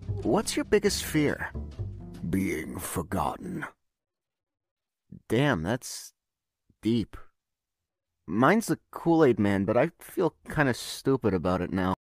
What's your biggest fear? Being forgotten. Damn, that's deep. Mine's the Kool-Aid Man, but I feel kinda stupid about it now.